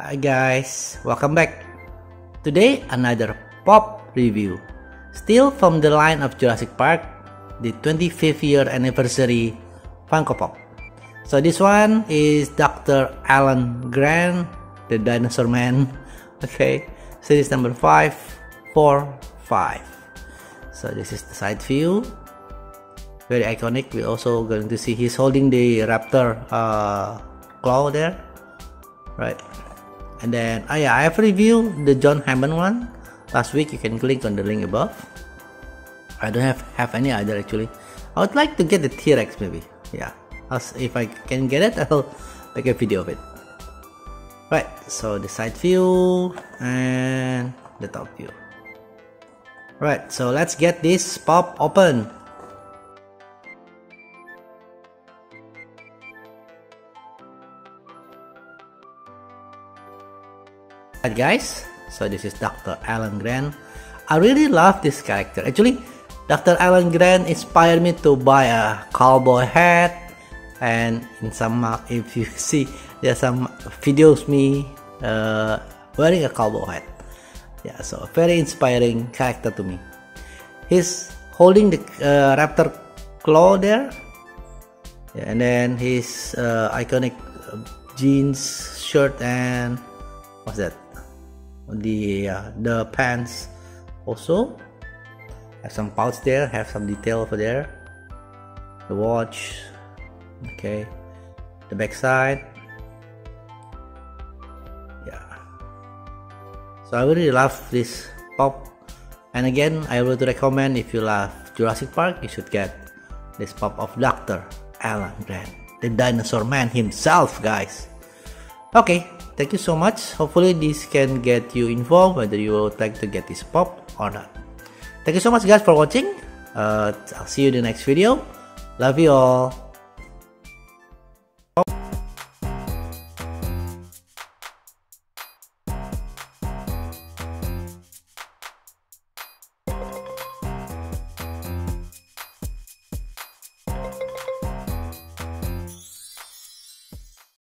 Hi guys, welcome back. Today another pop review. Still from the line of Jurassic Park, the 25th year anniversary Funko Pop. So this one is Dr. Alan Grant, the Dinosaur Man. Okay, series number 545. So this is the side view. Very iconic. We're also going to see he's holding the raptor claw there, right? And then I have reviewed the John Hammond one last week. You can click on the link above. I don't have any other actually. I would like to get the T-Rex maybe. Yeah, if I can get it, I'll make a video of it. Right, so the side view and the top view. Right, so let's get this pop open. Right guys, so this is Dr. Alan Grant. I really love this character. Actually, Dr. Alan Grant inspired me to buy a cowboy hat, and in some if you see, there's some videos me wearing a cowboy hat. Yeah, so very inspiring character to me. He's holding the raptor claw there, yeah, and then his iconic jeans shirt and what's that? The pants also have some pouch there, have some detail over there. The watch, okay, the back side, yeah. So I really love this pop, and again I would recommend, if you love Jurassic Park, you should get this pop of Dr. Alan Grant, the Dinosaur Man himself, guys. Okay, thank you so much. Hopefully this can get you involved whether you would like to get this pop or not. Thank you so much guys for watching. I'll see you in the next video. Love you all.